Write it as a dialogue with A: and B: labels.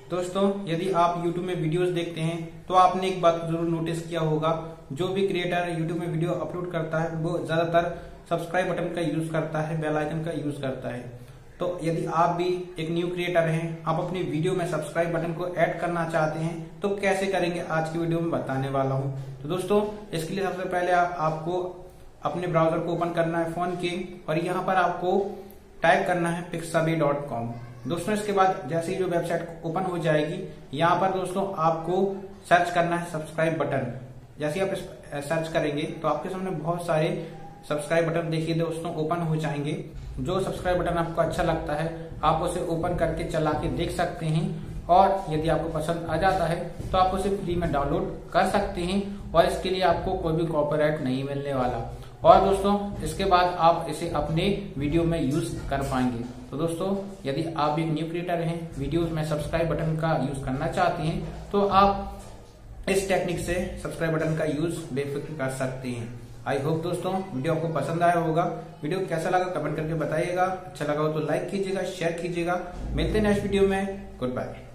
A: दोस्तों, यदि आप YouTube में वीडियोस देखते हैं तो आपने एक बात जरूर नोटिस किया होगा, जो भी क्रिएटर YouTube में वीडियो अपलोड करता है वो ज्यादातर सब्सक्राइब बटन का यूज करता है, बेल आइकन का यूज करता है। तो यदि आप भी एक न्यू क्रिएटर हैं, आप अपनी वीडियो में सब्सक्राइब बटन को ऐड करना चाहते हैं तो कैसे करेंगे आज की वीडियो में बताने वाला हूं। तो दोस्तों, इसके लिए सबसे पहले आपको अपने ब्राउजर को ओपन करना है फोन के, और यहाँ पर आपको टाइप करना है pixabay.com। दोस्तों, इसके बाद जैसे ही जो वेबसाइट ओपन हो जाएगी, यहाँ पर दोस्तों आपको सर्च करना है सब्सक्राइब बटन। जैसे आप सर्च करेंगे तो आपके सामने बहुत सारे सब्सक्राइब बटन देखिए दोस्तों ओपन हो जाएंगे। जो सब्सक्राइब बटन आपको अच्छा लगता है आप उसे ओपन करके चला के देख सकते हैं, और यदि आपको पसंद आ जाता है तो आप उसे फ्री में डाउनलोड कर सकते हैं, और इसके लिए आपको कोई भी कॉपीराइट नहीं मिलने वाला। और दोस्तों, इसके बाद आप इसे अपने वीडियो में यूज कर पाएंगे। तो दोस्तों, यदि आप भी न्यू क्रिएटर हैं, वीडियोस में सब्सक्राइब बटन का यूज करना चाहते हैं, तो आप इस टेक्निक से सब्सक्राइब बटन का यूज बेफिक्र कर सकते हैं। आई होप दोस्तों वीडियो आपको पसंद आया होगा। वीडियो कैसा लगा कमेंट करके बताइएगा। अच्छा लगा हो तो लाइक कीजिएगा, शेयर कीजिएगा। मिलते हैं नेक्स्ट वीडियो में। Good bye.